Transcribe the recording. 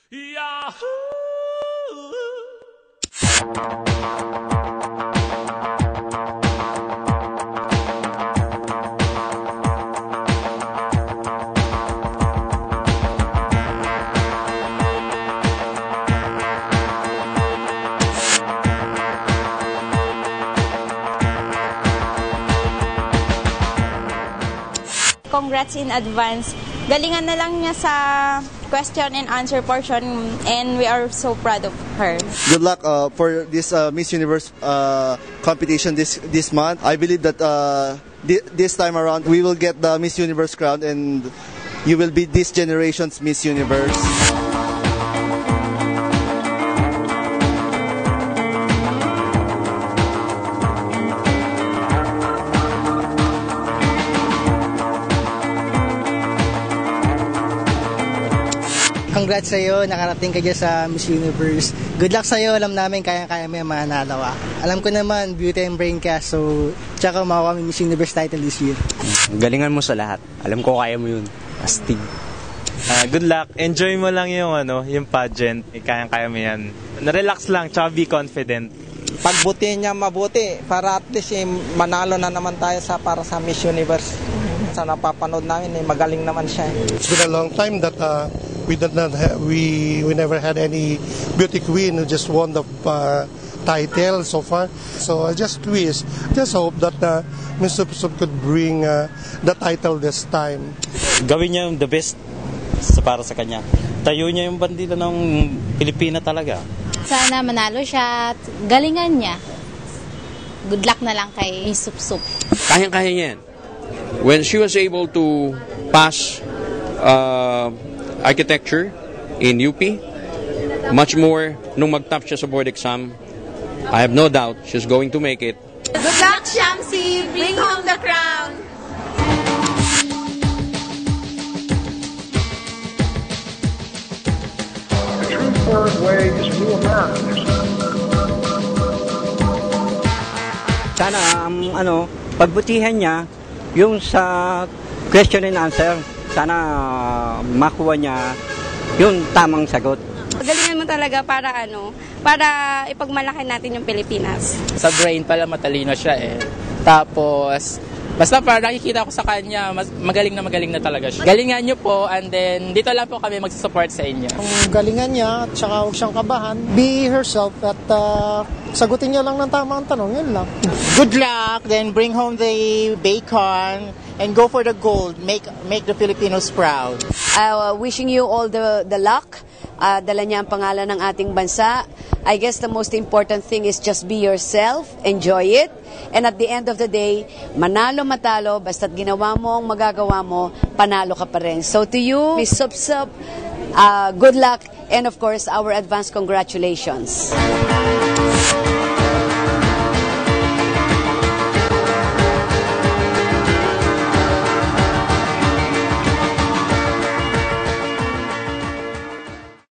Yahoo! Congrats in advance. Galingan na lang niya sa question and answer portion, and we are so proud of her. Good luck for this Miss Universe competition this month. I believe that this time around we will get the Miss Universe crown, and you will be this generation's Miss Universe. Congrats sa iyo, nakarating ka dyan sa Miss Universe. Good luck sa iyo, alam namin kaya-kaya mo yung mananalo ka. Alam ko naman, beauty and brain ka, so tsaka makuha kami Miss Universe title this year. Galingan mo sa lahat. Alam ko kaya mo yun. Astig. Good luck. Enjoy mo lang yung pageant. Kayang-kaya mo yan. Relax lang, tsaka be confident. Pagbutihin niya mabuti para at least manalo na naman tayo para sa Miss Universe. Sa napapanood namin, magaling naman siya. It's been a long time that we never had any beauty queen who just won the title so far. So I just hope that Miss Supsup could bring the title this time. Gawin niya yung the best para sa kanya. Tayo niya yung bandila ng Pilipina talaga. Sana manalo siya at galingan niya. Good luck na lang kay Miss Supsup. Kayang-kaya niya yan. When she was able to pass architecture in UP, much more nung mag-top siya sa board exam, I have no doubt she's going to make it. Good luck, Shamsi! Bring home the crown! The true third way is true Americanism. Sana pagbutihan niya yung sa question and answer, sana makuha niya yung tamang sagot. Galingan mo talaga para ipagmalaki natin yung Pilipinas. Sa brain pala matalino siya eh. Tapos, basta para nakikita ko sa kanya, magaling na talaga siya. Galingan niyo po, and then dito lang po kami magsusupport sa inyo. Ang galingan niya, at saka huwag siyang kabahan, be herself at sagutin niya lang ng tamang tanong, yun lang. Good luck, then bring home the bacon and go for the gold. Make the Filipinos proud. Wishing you all the luck. Dala niya ang pangalan ng ating bansa. I guess the most important thing is just be yourself, enjoy it, and at the end of the day, manalo matalo, basta't ginawa mo ang magagawa mo, panalo ka pa rin. So to you, Miss Supsup, good luck, and of course, our advance congratulations.